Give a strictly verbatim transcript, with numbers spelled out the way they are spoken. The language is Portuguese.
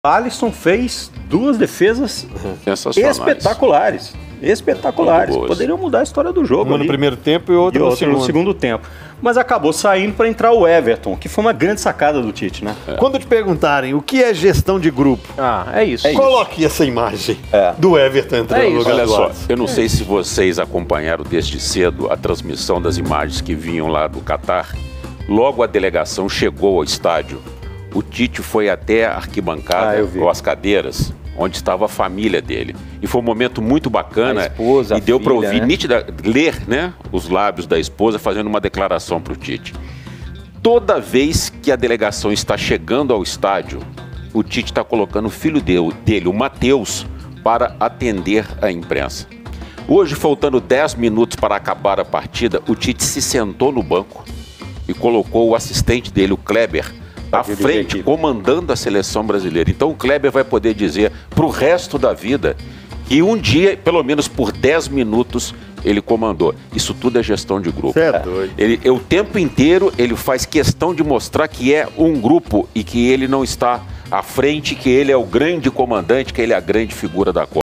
Alisson fez duas defesas Sensacionais. espetaculares. Espetaculares. Poderiam mudar a história do jogo. Uma ali. no primeiro tempo e outra e no, outra segundo. no segundo tempo. Mas acabou saindo para entrar o Everton, que foi uma grande sacada do Tite, né? É. Quando te perguntarem o que é gestão de grupo, Ah, é isso. É isso. coloque essa imagem É. do Everton entrando É no isso. lugar Olha do só, Alisson. eu não sei se vocês acompanharam desde cedo a transmissão das imagens que vinham lá do Catar. Logo a delegação chegou ao estádio, o Tite foi até a arquibancada, Ah, eu vi. ou as cadeiras, onde estava a família dele. E foi um momento muito bacana. A esposa, e a deu para filha, ouvir, né? nítida, ler, né, os lábios da esposa fazendo uma declaração para o Tite. Toda vez que a delegação está chegando ao estádio, o Tite está colocando o filho dele, o Matheus, para atender a imprensa. Hoje, faltando dez minutos para acabar a partida, o Tite se sentou no banco e colocou o assistente dele, o Kleber, à frente, comandando a seleção brasileira. Então o Kleber vai poder dizer para o resto da vida que um dia, pelo menos por dez minutos, ele comandou. Isso tudo é gestão de grupo. Cê é doido. Ele, o tempo inteiro ele faz questão de mostrar que é um grupo e que ele não está à frente, que ele é o grande comandante, que ele é a grande figura da Copa.